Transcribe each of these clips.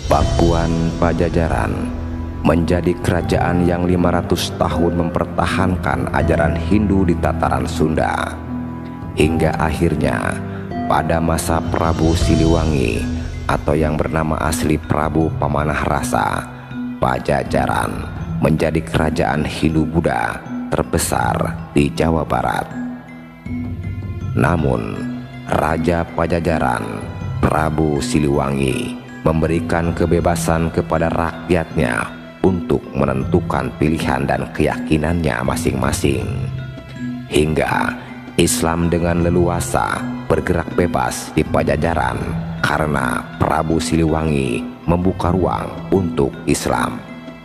Pakuan Pajajaran menjadi kerajaan yang 500 tahun mempertahankan ajaran Hindu di tataran Sunda. Hingga akhirnya pada masa Prabu Siliwangi atau yang bernama asli Prabu Pamanah Rasa, Pajajaran menjadi kerajaan Hindu-Buddha terbesar di Jawa Barat. Namun, Raja Pajajaran, Prabu Siliwangi, memberikan kebebasan kepada rakyatnya untuk menentukan pilihan dan keyakinannya masing-masing. Hingga Islam dengan leluasa bergerak bebas di Pajajaran karena Prabu Siliwangi membuka ruang untuk Islam.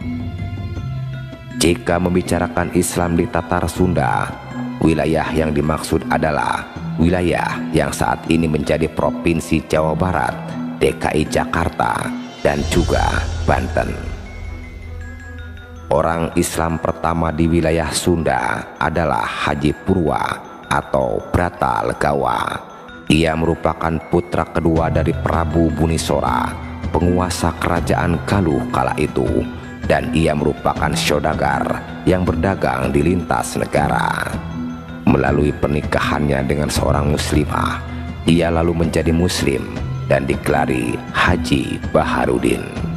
Jika membicarakan Islam di Tatar Sunda, wilayah yang dimaksud adalah wilayah yang saat ini menjadi Provinsi Jawa Barat, DKI Jakarta, dan juga Banten. Orang Islam pertama di wilayah Sunda adalah Haji Purwa atau Brata Legawa. Ia merupakan putra kedua dari Prabu Bunisora, penguasa kerajaan Galuh kala itu, dan ia merupakan saudagar yang berdagang di lintas negara. Melalui pernikahannya dengan seorang muslimah, ia lalu menjadi muslim dan digelari Haji Baharudin.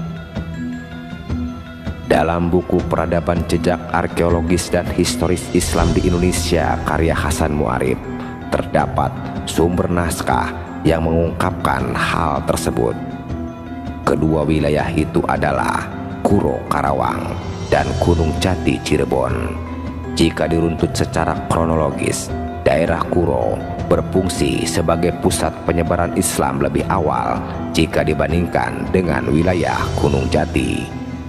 Dalam buku Peradaban Jejak Arkeologis dan Historis Islam di Indonesia karya Hasan Mu'arif, terdapat sumber naskah yang mengungkapkan hal tersebut. Kedua wilayah itu adalah Kuro Karawang dan Gunung Jati Cirebon. Jika diruntut secara kronologis, daerah Kuro berfungsi sebagai pusat penyebaran Islam lebih awal jika dibandingkan dengan wilayah Gunung Jati.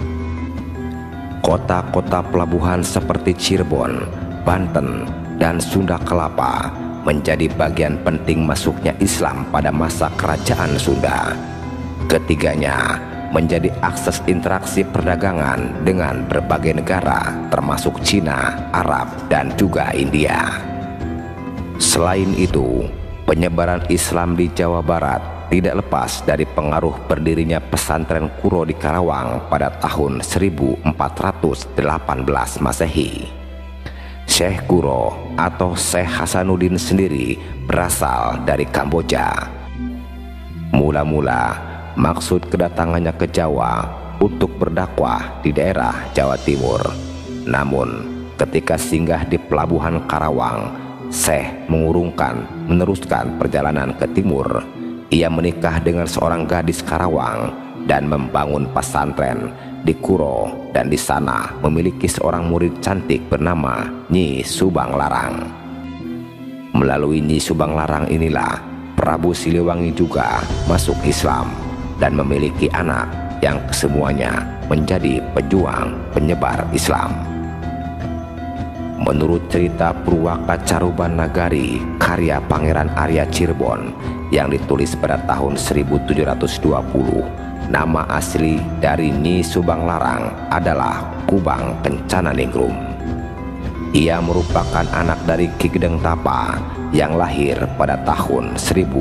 Kota-kota pelabuhan seperti Cirebon, Banten, dan Sunda Kelapa menjadi bagian penting masuknya Islam pada masa kerajaan Sunda. Ketiganya menjadi akses interaksi perdagangan dengan berbagai negara termasuk Cina, Arab, dan juga India. Selain itu, penyebaran Islam di Jawa Barat tidak lepas dari pengaruh berdirinya pesantren Kuro di Karawang pada tahun 1418 Masehi. Syekh Kuro atau Syekh Hasanuddin sendiri berasal dari Kamboja. Mula-mula maksud kedatangannya ke Jawa untuk berdakwah di daerah Jawa Timur. Namun, ketika singgah di pelabuhan Karawang, Syekh meneruskan perjalanan ke timur. Ia menikah dengan seorang gadis Karawang dan membangun pesantren di Kuro, dan di sana memiliki seorang murid cantik bernama Nyi Subang Larang. Melalui Nyi Subang Larang inilah Prabu Siliwangi juga masuk Islam dan memiliki anak yang kesemuanya menjadi pejuang penyebar Islam. Menurut cerita Purwaka Caruban Nagari karya Pangeran Arya Cirebon yang ditulis pada tahun 1720, nama asli dari Nyi Subang Larang adalah Kubang Kencana Ningrum. Ia merupakan anak dari Ki Gedeng Tapa yang lahir pada tahun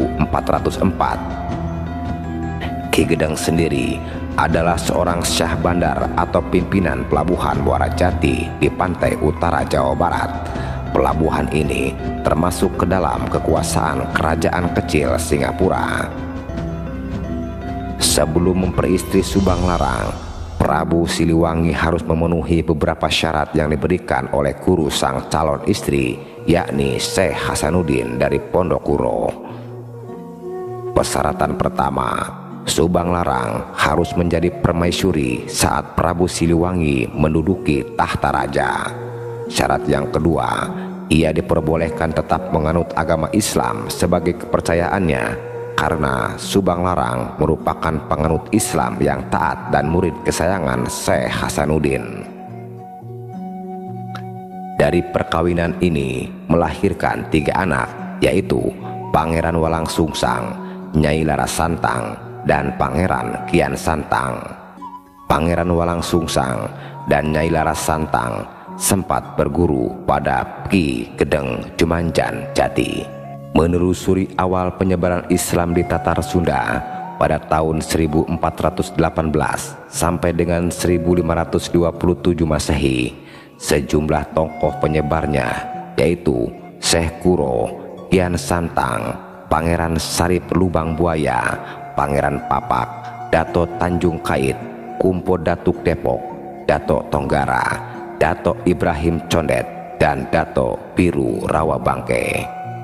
1404. Ki Gedeng sendiri adalah seorang syah bandar atau pimpinan pelabuhan Muara Jati di pantai utara Jawa Barat. Pelabuhan ini termasuk ke dalam kekuasaan kerajaan kecil Singapura. Sebelum memperistri Subang Larang, Prabu Siliwangi harus memenuhi beberapa syarat yang diberikan oleh guru sang calon istri, yakni Syekh Hasanuddin dari Pondok Kuro. Persyaratan pertama, Subang Larang harus menjadi permaisuri saat Prabu Siliwangi menduduki tahta raja. Syarat yang kedua, ia diperbolehkan tetap menganut agama Islam sebagai kepercayaannya, karena Subang Larang merupakan penganut Islam yang taat dan murid kesayangan Syekh Hasanuddin. Dari perkawinan ini melahirkan 3 anak, yaitu Pangeran Walang Sungsang, Nyai Laras Santang, dan Pangeran Kian Santang. Pangeran Walang Sungsang dan Nyai Laras Santang sempat berguru pada Ki Gedeng Jumanjan Jati. Menelusuri awal penyebaran Islam di Tatar Sunda, pada tahun 1418 sampai dengan 1527 Masehi. Sejumlah tokoh penyebarnya yaitu Syekh Kuro, Kian Santang, Pangeran Sarip Lubang Buaya, Pangeran Papak, Dato Tanjung Kait, Kumpo Datuk Depok, Dato Tonggara, Dato Ibrahim Condet, dan Dato Biru Rawabangke.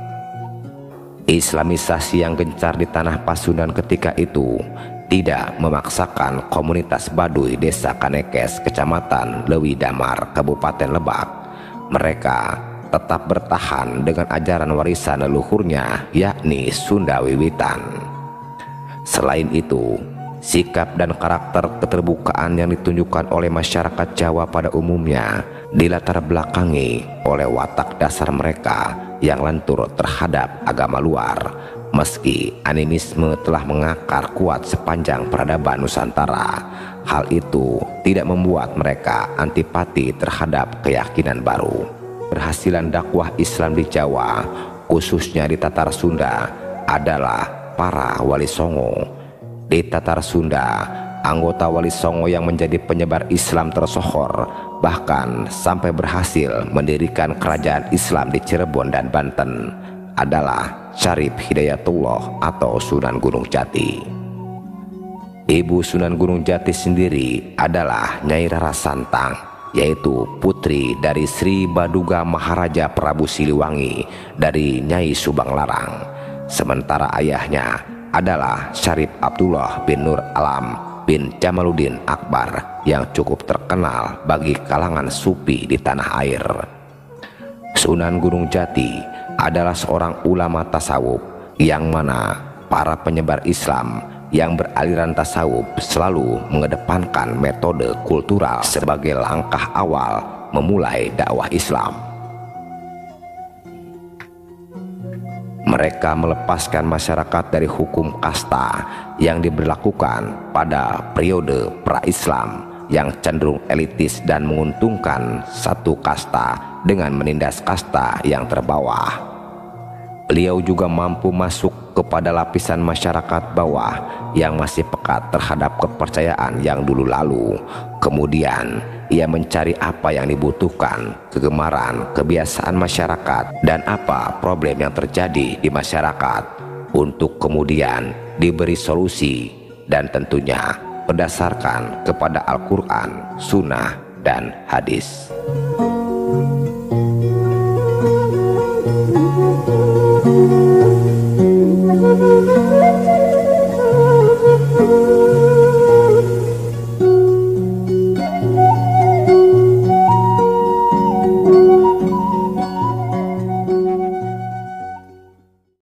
Islamisasi yang gencar di tanah Pasundan ketika itu tidak memaksakan komunitas Baduy Desa Kanekes, Kecamatan Lewi Damar, Kabupaten Lebak. Mereka tetap bertahan dengan ajaran warisan leluhurnya, yakni Sunda Wiwitan. Selain itu, sikap dan karakter keterbukaan yang ditunjukkan oleh masyarakat Jawa pada umumnya dilatar belakangi oleh watak dasar mereka yang lentur terhadap agama luar. Meski animisme telah mengakar kuat sepanjang peradaban Nusantara, hal itu tidak membuat mereka antipati terhadap keyakinan baru. Berhasilan dakwah Islam di Jawa, khususnya di Tatar Sunda, adalah para Wali Songo. Di Tatar Sunda, anggota Wali Songo yang menjadi penyebar Islam tersohor, bahkan sampai berhasil mendirikan kerajaan Islam di Cirebon dan Banten, adalah Syarif Hidayatullah atau Sunan Gunung Jati. Ibu Sunan Gunung Jati sendiri adalah Nyai Rara Santang, yaitu putri dari Sri Baduga Maharaja Prabu Siliwangi dari Nyai Subang Larang. Sementara ayahnya adalah Syarif Abdullah bin Nur Alam bin Jamaluddin Akbar yang cukup terkenal bagi kalangan sufi di tanah air. Sunan Gunung Jati adalah seorang ulama tasawuf yang mana para penyebar Islam yang beraliran tasawuf selalu mengedepankan metode kultural sebagai langkah awal memulai dakwah Islam. Mereka melepaskan masyarakat dari hukum kasta yang diberlakukan pada periode pra-Islam yang cenderung elitis dan menguntungkan satu kasta dengan menindas kasta yang terbawah. Beliau juga mampu masuk kepada lapisan masyarakat bawah yang masih pekat terhadap kepercayaan yang dulu lalu. Kemudian ia mencari apa yang dibutuhkan, kegemaran, kebiasaan masyarakat, dan apa problem yang terjadi di masyarakat, untuk kemudian diberi solusi, dan tentunya berdasarkan kepada Al-Quran, Sunnah, dan Hadis.